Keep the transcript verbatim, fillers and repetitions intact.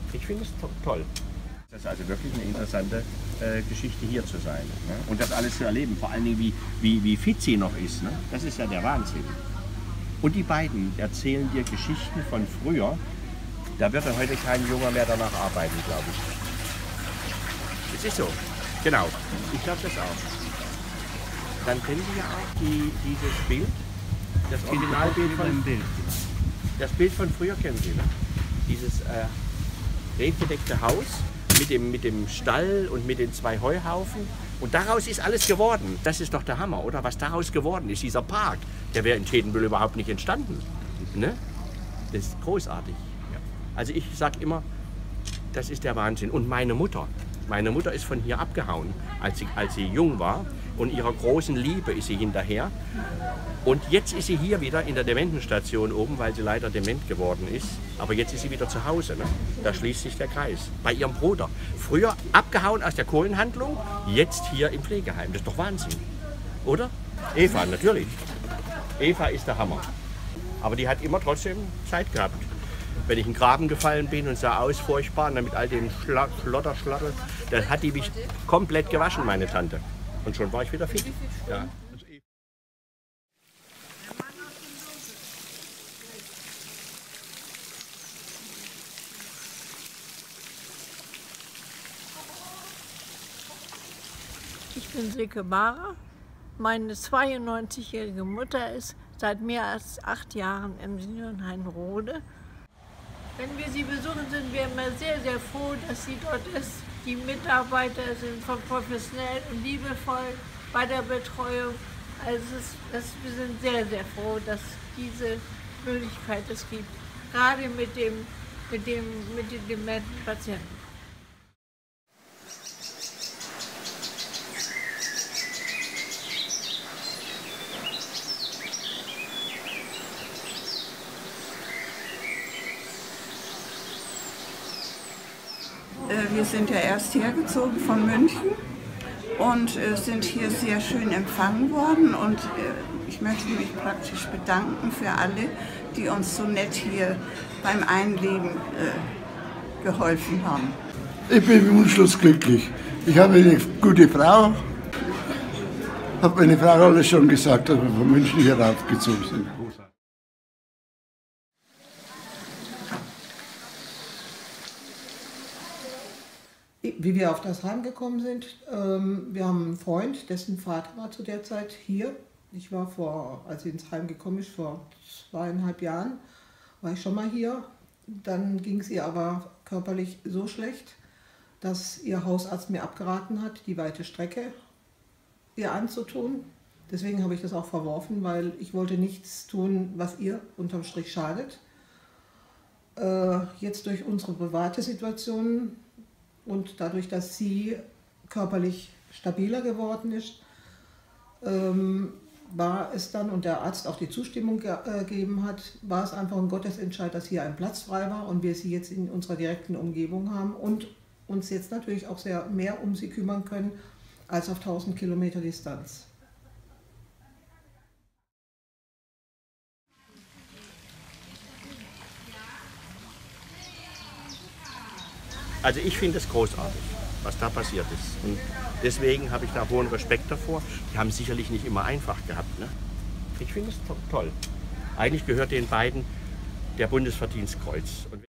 Ich finde es to toll. Das ist also wirklich eine interessante äh, Geschichte hier zu sein, ne? Und das alles zu erleben, vor allen Dingen wie, wie, wie fit sie noch ist, ne? Das ist ja der Wahnsinn. Und die beiden erzählen dir Geschichten von früher, da würde heute kein Junger mehr danach arbeiten, glaube ich. Es ist so, genau, ich glaube das auch. Dann kennen Sie ja auch die, dieses Bild, das Originalbild von, das Bild von früher kennen Sie, ne? Dieses äh, regengedeckte Haus mit dem, mit dem Stall und mit den zwei Heuhaufen. Und daraus ist alles geworden. Das ist doch der Hammer, oder? Was daraus geworden ist, dieser Park, der wäre in Tedenbüll überhaupt nicht entstanden. Ne? Das ist großartig. Ja. Also ich sage immer, das ist der Wahnsinn. Und meine Mutter, meine Mutter ist von hier abgehauen, als sie, als sie jung war. Und ihrer großen Liebe ist sie hinterher. Und jetzt ist sie hier wieder in der Dementenstation oben, weil sie leider dement geworden ist. Aber jetzt ist sie wieder zu Hause. Ne? Da schließt sich der Kreis. Bei ihrem Bruder. Früher abgehauen aus der Kohlenhandlung, jetzt hier im Pflegeheim. Das ist doch Wahnsinn. Oder? Eva, natürlich. Eva ist der Hammer. Aber die hat immer trotzdem Zeit gehabt. Wenn ich in den Graben gefallen bin und sah aus furchtbar, und dann mit all dem Schla Schlotter, Schlatter, dann hat die mich komplett gewaschen, meine Tante. Und schon war ich wieder fit. Ja. Ich bin Silke Bahrer. Meine zweiundneunzigjährige Mutter ist seit mehr als acht Jahren im Seniorenheim Rode. Wenn wir sie besuchen, sind wir immer sehr, sehr froh, dass sie dort ist. Die Mitarbeiter sind professionell und liebevoll bei der Betreuung. Also es ist, es, wir sind sehr, sehr froh, dass diese Möglichkeit es gibt, gerade mit dem, mit dem, mit den dementen Patienten. Wir sind ja erst hergezogen von München und sind hier sehr schön empfangen worden. Und ich möchte mich praktisch bedanken für alle, die uns so nett hier beim Einleben geholfen haben. Ich bin wunschlos glücklich. Ich habe eine gute Frau, habe meine Frau alles schon gesagt, dass wir von München hier raufgezogen sind. Wie wir auf das Heim gekommen sind, ähm, wir haben einen Freund, dessen Vater war zu der Zeit hier. Ich war vor, als sie ins Heim gekommen ist, vor zweieinhalb Jahren, war ich schon mal hier. Dann ging es ihr aber körperlich so schlecht, dass ihr Hausarzt mir abgeraten hat, die weite Strecke ihr anzutun. Deswegen habe ich das auch verworfen, weil ich wollte nichts tun, was ihr unterm Strich schadet. Äh, jetzt durch unsere private Situation und dadurch, dass sie körperlich stabiler geworden ist, ähm, war es dann, und der Arzt auch die Zustimmung ge äh, gegeben hat, war es einfach ein Gottesentscheid, dass hier ein Platz frei war und wir sie jetzt in unserer direkten Umgebung haben und uns jetzt natürlich auch sehr mehr um sie kümmern können als auf tausend Kilometer Distanz. Also ich finde es großartig, was da passiert ist. Und deswegen habe ich da hohen Respekt davor. Die haben es sicherlich nicht immer einfach gehabt. Ne? Ich finde es to toll. Eigentlich gehört den beiden der Bundesverdienstkreuz. Und